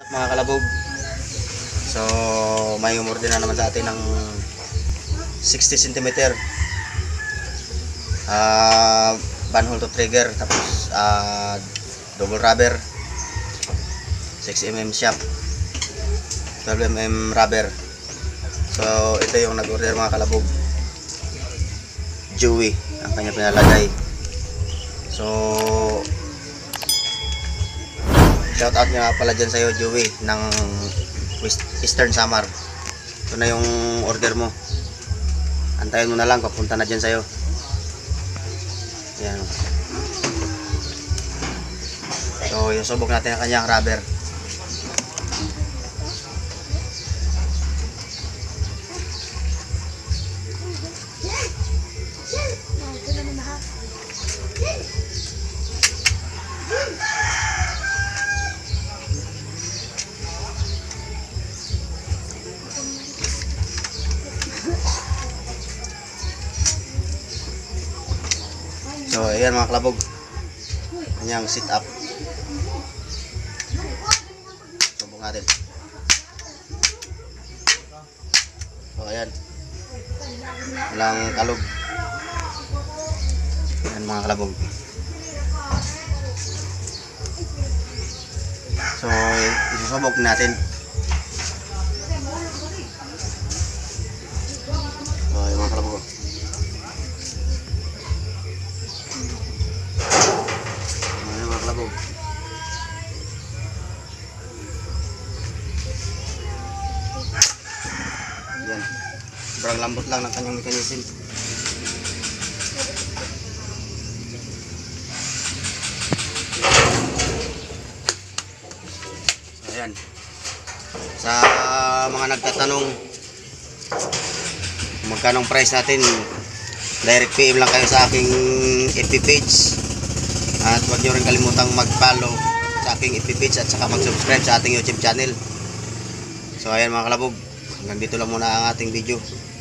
Mga kalabog, so may umorder na naman sa atin ng 60 cm banhole to trigger, tapos double rubber, 6mm shaft, 12mm rubber. So ito yung nag-order mga kalabog, Joey ang kanya pinalagay. So shout out nga pala dyan sa'yo, Joey, ng Eastern Samar. Ito na yung order mo. Antayin mo na lang, papunta na dyan sa'yo. Yan. So yung subok natin ang kanyang rubber. So ayan mga kalabog, kanyang sit up. Subok natin. So ayan, walang kalog. Ayan mga kalabog. So isusubok natin. So ayan mga kalabog. Yan. Sobrang lambot lang ng kanyang mechanism. So, ayan. Sa mga nagtatanong magkanong price natin, direct PM lang kayo sa aking FB page. At huwag nyo rin kalimutang mag-follow sa aking FB page at saka mag-subscribe sa ating YouTube channel. So ayan mga kalabog, hanggang dito lang muna ang ating video.